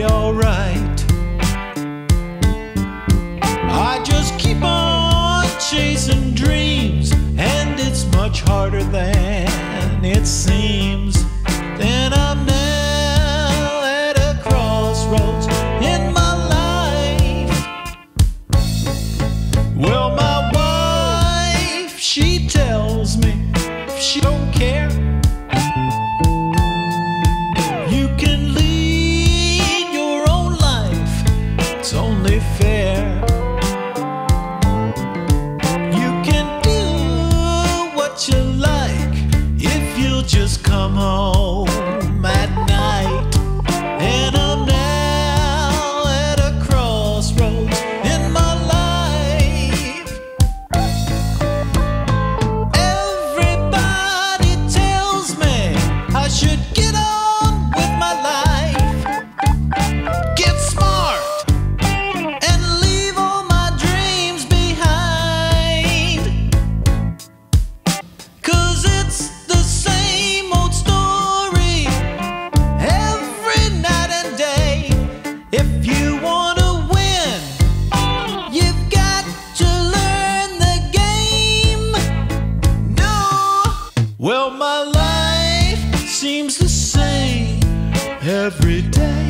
alright. I just keep on chasing dreams, and it's much harder than it seems. Then I'm now at a crossroads in my life. Well, my wife, she tells me she don't care. You can lead your own life, it's only fair. You can do what you like if you'll just come home at night. And I'm now at a crossroads in my life. Everybody tells me I should get on with my life, get smart, and leave all my dreams behind. 'Cause it's the same old story every night and day. If you wanna win, you've got to learn the game. No, well, my life seems the same every day.